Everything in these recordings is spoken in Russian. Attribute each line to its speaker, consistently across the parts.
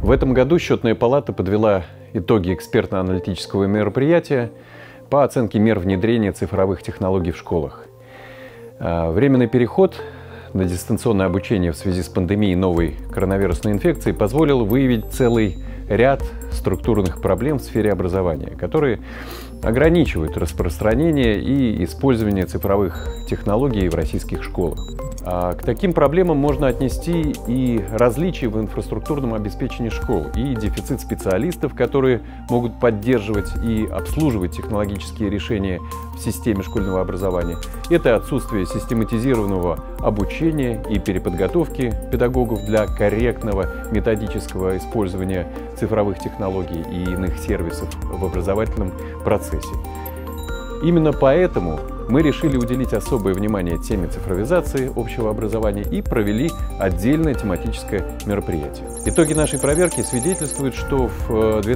Speaker 1: В этом году Счетная палата подвела итоги экспертно-аналитического мероприятия по оценке мер внедрения цифровых технологий в школах. Временный переход на дистанционное обучение в связи с пандемией новой коронавирусной инфекции позволил выявить целый ряд структурных проблем в сфере образования, которые ограничивают распространение и использование цифровых технологий в российских школах. К таким проблемам можно отнести и различия в инфраструктурном обеспечении школ, и дефицит специалистов, которые могут поддерживать и обслуживать технологические решения в системе школьного образования. Это отсутствие систематизированного обучения и переподготовки педагогов для корректного методического использования цифровых технологий и иных сервисов в образовательном процессе. Именно поэтому мы решили уделить особое внимание теме цифровизации общего образования и провели отдельное тематическое мероприятие. Итоги нашей проверки свидетельствуют, что в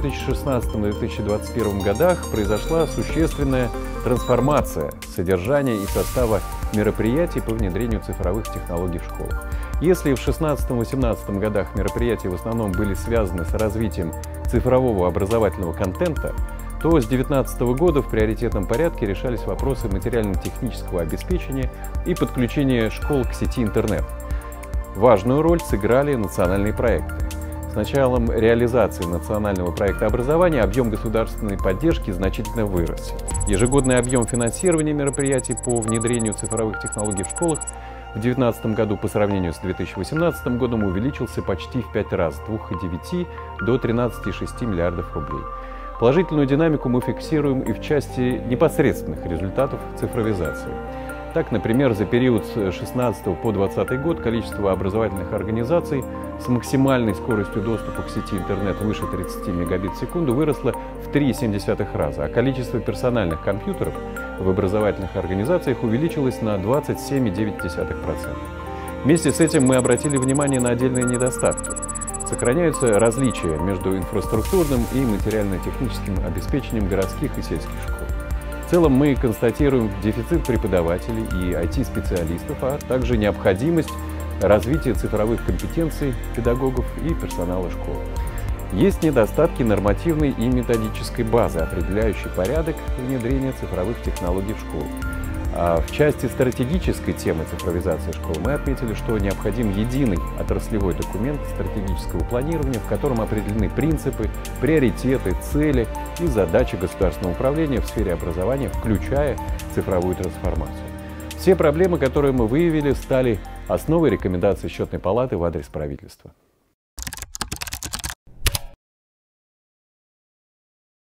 Speaker 1: 2016-2021 годах произошла существенная трансформация содержания и состава мероприятий по внедрению цифровых технологий в школах. Если в 2016-2018 годах мероприятия в основном были связаны с развитием цифрового образовательного контента, то с 2019 года в приоритетном порядке решались вопросы материально-технического обеспечения и подключения школ к сети интернет. Важную роль сыграли национальные проекты. С началом реализации национального проекта образования объем государственной поддержки значительно вырос. Ежегодный объем финансирования мероприятий по внедрению цифровых технологий в школах в 2019 году по сравнению с 2018 годом увеличился почти в 5 раз, с 2,9 до 13,6 миллиардов рублей. Положительную динамику мы фиксируем и в части непосредственных результатов цифровизации. Так, например, за период с 2016 по 2020 год количество образовательных организаций с максимальной скоростью доступа к сети интернет выше 30 мегабит в секунду выросло в 3,7 раза, а количество персональных компьютеров в образовательных организациях увеличилось на 27,9%. Вместе с этим мы обратили внимание на отдельные недостатки. Сохраняются различия между инфраструктурным и материально-техническим обеспечением городских и сельских школ. В целом мы констатируем дефицит преподавателей и IT-специалистов, а также необходимость развития цифровых компетенций педагогов и персонала школ. Есть недостатки нормативной и методической базы, определяющей порядок внедрения цифровых технологий в школу. В части стратегической темы цифровизации школ мы отметили, что необходим единый отраслевой документ стратегического планирования, в котором определены принципы, приоритеты, цели и задачи государственного управления в сфере образования, включая цифровую трансформацию. Все проблемы, которые мы выявили, стали основой рекомендаций Счетной палаты в адрес правительства.